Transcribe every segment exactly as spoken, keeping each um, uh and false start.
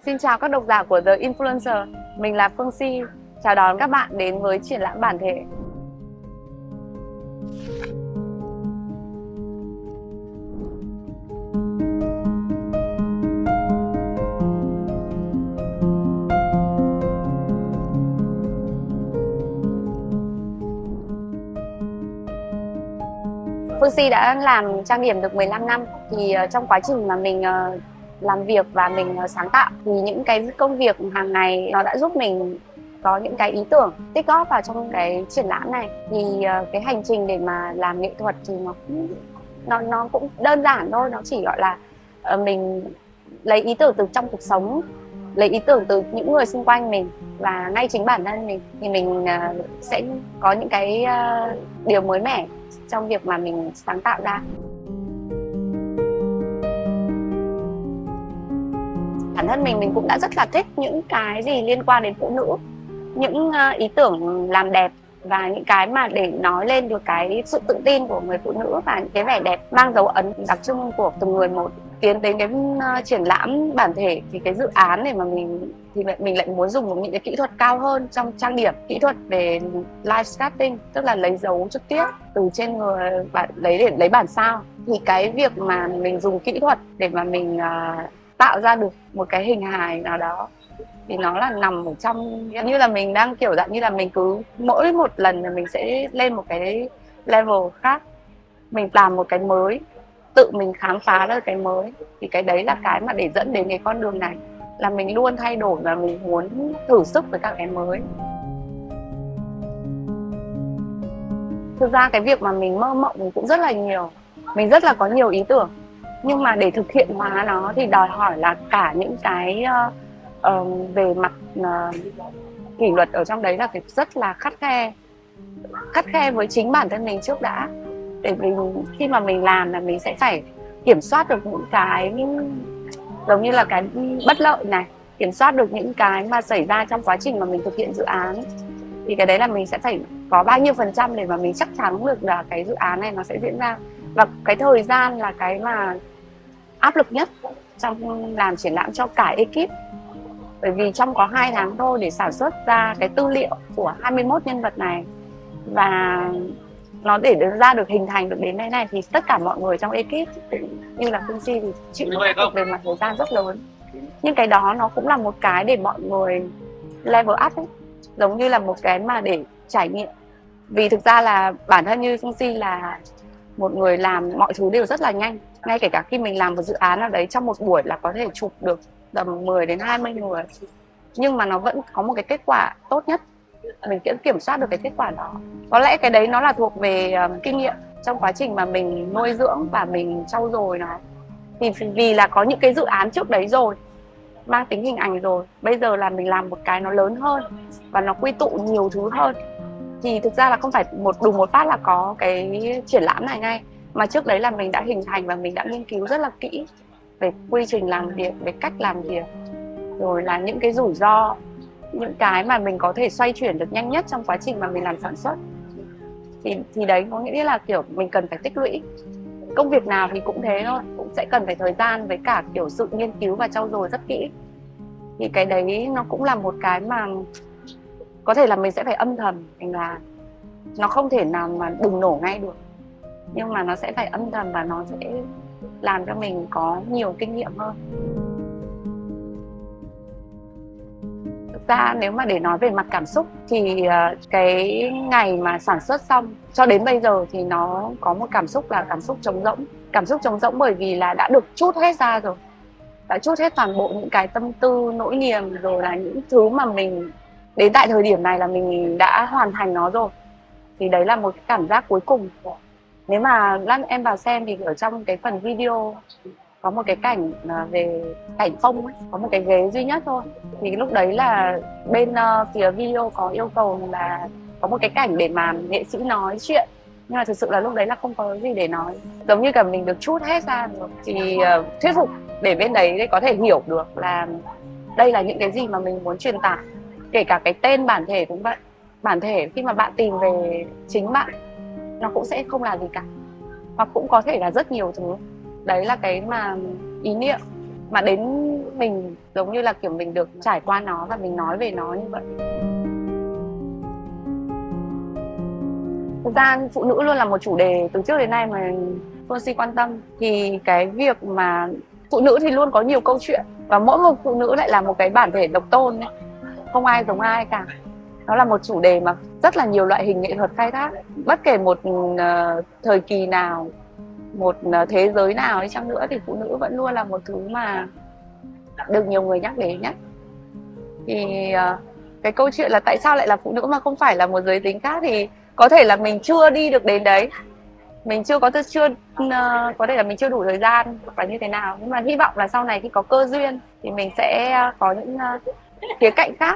Xin chào các độc giả của The Influencer, mình là Phương Si. Chào đón các bạn đến với triển lãm bản thể. Phương Si đã làm trang điểm được mười lăm năm. Thì trong quá trình mà mình làm việc và mình sáng tạo thì những cái công việc hàng ngày nó đã giúp mình có những cái ý tưởng tích góp vào trong cái triển lãm này. Thì cái hành trình để mà làm nghệ thuật thì nó cũng, nó, nó cũng đơn giản thôi. Nó chỉ gọi là mình lấy ý tưởng từ trong cuộc sống, lấy ý tưởng từ những người xung quanh mình và ngay chính bản thân mình, thì mình sẽ có những cái điều mới mẻ trong việc mà mình sáng tạo ra. Bản thân mình mình cũng đã rất là thích những cái gì liên quan đến phụ nữ, những ý tưởng làm đẹp và những cái mà để nói lên được cái sự tự tin của người phụ nữ và những cái vẻ đẹp mang dấu ấn đặc trưng của từng người một. Tiến đến cái triển lãm bản thể thì cái dự án này mà mình thì mình lại muốn dùng những cái kỹ thuật cao hơn trong trang điểm, kỹ thuật về live sculpting, tức là lấy dấu trực tiếp từ trên người bạn, lấy để lấy bản sao. Thì cái việc mà mình dùng kỹ thuật để mà mình uh, tạo ra được một cái hình hài nào đó thì nó là nằm ở trong, như là mình đang kiểu dạng như là mình cứ mỗi một lần là mình sẽ lên một cái level khác, mình làm một cái mới, tự mình khám phá ra cái mới. Thì cái đấy là cái mà để dẫn đến cái con đường này, là mình luôn thay đổi và mình muốn thử sức với các cái mới. Thực ra cái việc mà mình mơ mộng cũng rất là nhiều, mình rất là có nhiều ý tưởng, nhưng mà để thực hiện hóa nó thì đòi hỏi là cả những cái uh, uh, về mặt uh, kỷ luật ở trong đấy là phải rất là khắt khe khắt khe với chính bản thân mình trước đã. Để mình khi mà mình làm là mình sẽ phải kiểm soát được những cái giống như là cái bất lợi này, kiểm soát được những cái mà xảy ra trong quá trình mà mình thực hiện dự án. Thì cái đấy là mình sẽ phải có bao nhiêu phần trăm để mà mình chắc chắn được là cái dự án này nó sẽ diễn ra. Và cái thời gian là cái mà áp lực nhất trong làm triển lãm cho cả ekip. Bởi vì trong có hai tháng thôi để sản xuất ra cái tư liệu của hai mươi mốt nhân vật này, và nó để ra được hình thành được đến đây này thì tất cả mọi người trong ekip như là Phương Si thì chịu áp lực về mặt thời gian rất lớn. Nhưng cái đó nó cũng là một cái để mọi người level up ấy, giống như là một cái mà để trải nghiệm. Vì thực ra là bản thân như Phương Si là một người làm mọi thứ đều rất là nhanh. Ngay kể cả khi mình làm một dự án nào đấy trong một buổi là có thể chụp được tầm mười đến hai mươi người, nhưng mà nó vẫn có một cái kết quả tốt nhất. Mình cũng kiểm soát được cái kết quả đó. Có lẽ cái đấy nó là thuộc về um, kinh nghiệm trong quá trình mà mình nuôi dưỡng và mình trau dồi nó. Thì vì là có những cái dự án trước đấy rồi, mang tính hình ảnh rồi, bây giờ là mình làm một cái nó lớn hơn và nó quy tụ nhiều thứ hơn. Thì thực ra là không phải một đùng một phát là có cái triển lãm này ngay, mà trước đấy là mình đã hình thành và mình đã nghiên cứu rất là kỹ về quy trình làm việc, về cách làm việc, rồi là những cái rủi ro, những cái mà mình có thể xoay chuyển được nhanh nhất trong quá trình mà mình làm sản xuất. Thì, thì đấy có nghĩa là kiểu mình cần phải tích lũy. Công việc nào thì cũng thế thôi, cũng sẽ cần phải thời gian với cả kiểu sự nghiên cứu và trau dồi rất kỹ. Thì cái đấy nó cũng là một cái mà có thể là mình sẽ phải âm thầm mình làm. Nó không thể nào mà bùng nổ ngay được, nhưng mà nó sẽ phải âm thầm và nó sẽ làm cho mình có nhiều kinh nghiệm hơn. Thực ra nếu mà để nói về mặt cảm xúc thì cái ngày mà sản xuất xong cho đến bây giờ thì nó có một cảm xúc là cảm xúc trống rỗng. Cảm xúc trống rỗng bởi vì là đã được trút hết ra rồi, đã trút hết toàn bộ những cái tâm tư, nỗi niềm, rồi là những thứ mà mình đến tại thời điểm này là mình đã hoàn thành nó rồi. Thì đấy là một cái cảm giác cuối cùng. Nếu mà lát em vào xem thì ở trong cái phần video có một cái cảnh về cảnh phông ấy, có một cái ghế duy nhất thôi. Thì lúc đấy là bên uh, phía video có yêu cầu là có một cái cảnh để mà nghệ sĩ nói chuyện, nhưng mà thực sự là lúc đấy là không có gì để nói, giống như cả mình được trút hết ra rồi. Thì uh, thuyết phục để bên đấy để có thể hiểu được là đây là những cái gì mà mình muốn truyền tải. Kể cả cái tên bản thể cũng vậy. Bản thể khi mà bạn tìm về chính bạn, nó cũng sẽ không là gì cả, hoặc cũng có thể là rất nhiều thứ. Đấy là cái mà ý niệm mà đến mình, giống như là kiểu mình được trải qua nó và mình nói về nó như vậy. Thực ra phụ nữ luôn là một chủ đề từ trước đến nay mà Phương Si quan tâm. Thì cái việc mà phụ nữ thì luôn có nhiều câu chuyện, và mỗi một phụ nữ lại là một cái bản thể độc tôn ấy. Không ai giống ai cả. Nó là một chủ đề mà rất là nhiều loại hình nghệ thuật khai thác. Bất kể một uh, thời kỳ nào, một uh, thế giới nào đi chăng nữa thì phụ nữ vẫn luôn là một thứ mà được nhiều người nhắc đến nhất. Thì uh, cái câu chuyện là tại sao lại là phụ nữ mà không phải là một giới tính khác thì có thể là mình chưa đi được đến đấy, mình chưa có chưa uh, có thể là mình chưa đủ thời gian hoặc là như thế nào, nhưng mà hy vọng là sau này khi có cơ duyên thì mình sẽ có những uh, khía cạnh khác.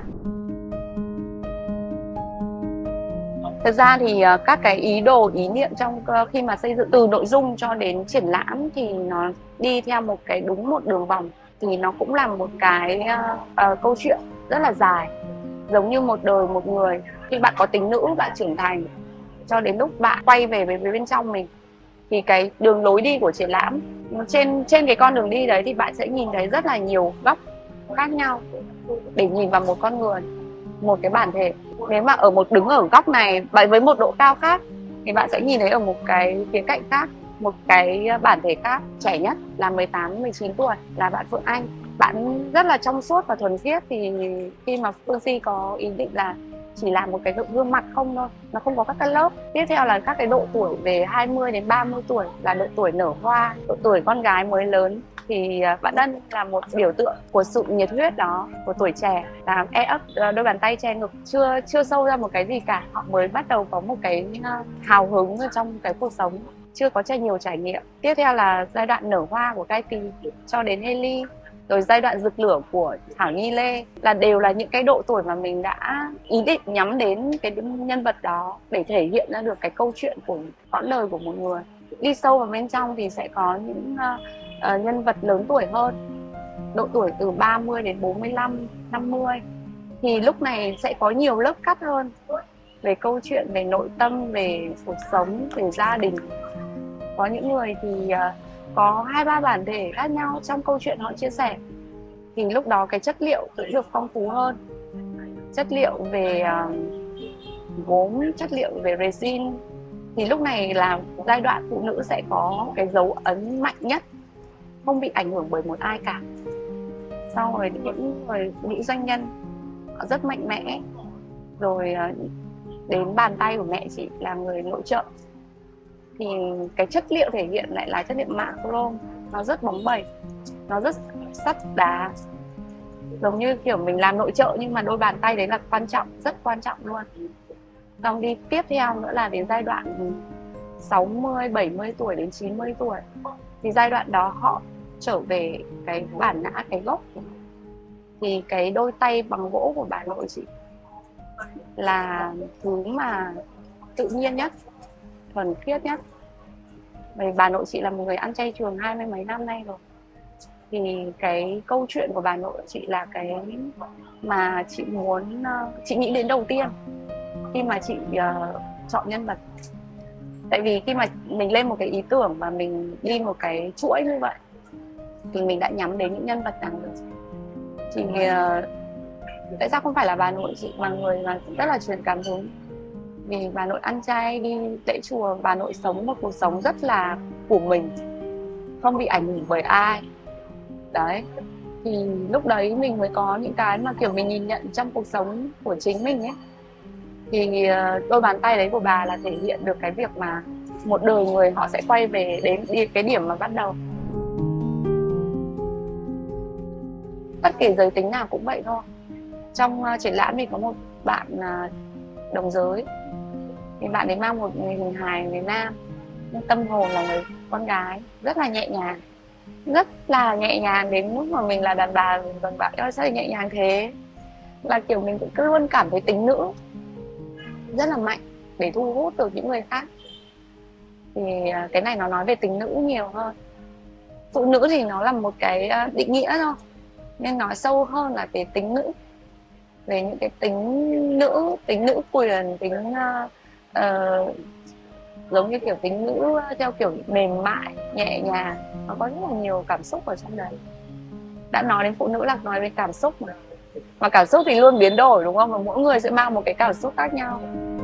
Thực ra thì uh, các cái ý đồ, ý niệm trong uh, khi mà xây dựng từ nội dung cho đến triển lãm thì nó đi theo một cái đúng một đường vòng, thì nó cũng là một cái uh, uh, câu chuyện rất là dài, giống như một đời một người. Khi bạn có tính nữ, bạn trưởng thành cho đến lúc bạn quay về với bên trong mình, thì cái đường lối đi của triển lãm, trên trên cái con đường đi đấy thì bạn sẽ nhìn thấy rất là nhiều góc khác nhau để nhìn vào một con người, một cái bản thể. Nếu mà ở một đứng ở góc này với một độ cao khác thì bạn sẽ nhìn thấy ở một cái khía cạnh khác, một cái bản thể khác. Trẻ nhất là mười tám mười chín tuổi là bạn Phượng Anh. Bạn rất là trong suốt và thuần khiết. Thì khi mà Phương Si có ý định là chỉ làm một cái gương mặt không thôi, nó không có các cái lớp. Tiếp theo là các cái độ tuổi về hai mươi đến ba mươi tuổi là độ tuổi nở hoa, độ tuổi con gái mới lớn. Thì bạn Ân là một biểu tượng của sự nhiệt huyết đó, của tuổi trẻ, là e ấp đôi bàn tay che ngực, chưa chưa sâu ra một cái gì cả. Họ mới bắt đầu có một cái hào hứng ở trong cái cuộc sống, chưa có trải nhiều trải nghiệm. Tiếp theo là giai đoạn nở hoa của Cai Kỳ cho đến Haley, rồi giai đoạn rực lửa của Thảo Nhi Lê, là đều là những cái độ tuổi mà mình đã ý định nhắm đến cái nhân vật đó để thể hiện ra được cái câu chuyện của quãng đời của một người. Đi sâu vào bên trong thì sẽ có những uh, uh, nhân vật lớn tuổi hơn, độ tuổi từ ba mươi đến bốn mươi lăm, năm mươi. Thì lúc này sẽ có nhiều lớp cắt hơn về câu chuyện, về nội tâm, về cuộc sống, về gia đình. Có những người thì uh, có hai ba bản thể khác nhau trong câu chuyện họ chia sẻ, thì lúc đó cái chất liệu cũng được phong phú hơn. Chất liệu về uh, gốm, chất liệu về resin. Thì lúc này là giai đoạn phụ nữ sẽ có cái dấu ấn mạnh nhất, không bị ảnh hưởng bởi một ai cả. Sau rồi những người nữ doanh nhân họ rất mạnh mẽ. Rồi uh, đến bàn tay của mẹ chị là người nội trợ, thì cái chất liệu thể hiện lại là chất liệu mạ chrome, nó rất bóng bẩy, nó rất sắt đá, giống như kiểu mình làm nội trợ nhưng mà đôi bàn tay đấy là quan trọng, rất quan trọng luôn. Xong đi tiếp theo nữa là đến giai đoạn sáu mươi, bảy mươi tuổi đến chín mươi tuổi, thì giai đoạn đó họ trở về cái bản ngã, cái gốc. Thì cái đôi tay bằng gỗ của bà nội chị là thứ mà tự nhiên nhất, thuần khiết nhất. Bởi bà nội chị là một người ăn chay trường hai mươi mấy năm nay rồi. Thì cái câu chuyện của bà nội chị là cái mà chị muốn, chị nghĩ đến đầu tiên khi mà chị uh, chọn nhân vật. Tại vì khi mà mình lên một cái ý tưởng và mình đi một cái chuỗi như vậy thì mình đã nhắm đến những nhân vật nào rồi. Thì uh, tại sao không phải là bà nội chị mà người mà rất là truyền cảm hứng. Vì bà nội ăn chay, đi lễ chùa, bà nội sống một cuộc sống rất là của mình, không bị ảnh hưởng bởi ai. Đấy, thì lúc đấy mình mới có những cái mà kiểu mình nhìn nhận trong cuộc sống của chính mình ấy. Thì đôi bàn tay đấy của bà là thể hiện được cái việc mà một đời người họ sẽ quay về đến cái điểm mà bắt đầu. Bất kể giới tính nào cũng vậy thôi. Trong triển lãm thì có một bạn đồng giới, thì bạn ấy mang một hình hài người nam, nhưng tâm hồn là người con gái, rất là nhẹ nhàng, rất là nhẹ nhàng đến lúc mà mình là đàn bà mình còn bảo ơi sao lại nhẹ nhàng thế. Là kiểu mình cũng cứ luôn cảm thấy tính nữ rất là mạnh để thu hút được những người khác. Thì cái này nó nói về tính nữ nhiều hơn. Phụ nữ thì nó là một cái định nghĩa thôi, nên nói sâu hơn là về tính nữ, về những cái tính nữ, tính nữ quyền, tính uh, uh, giống như kiểu tính nữ theo kiểu mềm mại, nhẹ nhàng. Nó có rất là nhiều cảm xúc ở trong đấy. đã nói đến phụ nữ là nói về cảm xúc mà mà cảm xúc thì luôn biến đổi đúng không, và mỗi người sẽ mang một cái cảm xúc khác nhau.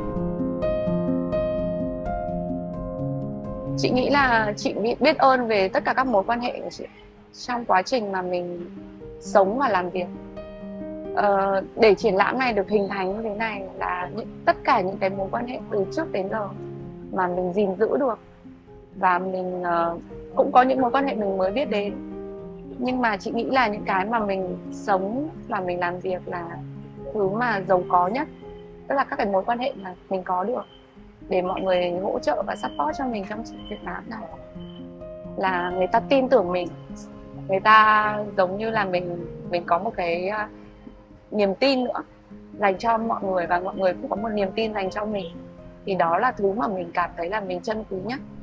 Chị nghĩ là chị bị biết ơn về tất cả các mối quan hệ của chị trong quá trình mà mình sống và làm việc. Ờ, để triển lãm này được hình thành như thế này là những, tất cả những cái mối quan hệ từ trước đến giờ mà mình gìn giữ được, và mình uh, cũng có những mối quan hệ mình mới biết đến, nhưng mà chị nghĩ là những cái mà mình sống và mình làm việc là thứ mà giàu có nhất, tức là các cái mối quan hệ mà mình có được để mọi người hỗ trợ và support cho mình trong triển lãm này, là người ta tin tưởng mình, người ta giống như là mình mình có một cái uh, niềm tin nữa dành cho mọi người, và mọi người cũng có một niềm tin dành cho mình, thì đó là thứ mà mình cảm thấy là mình trân quý nhất.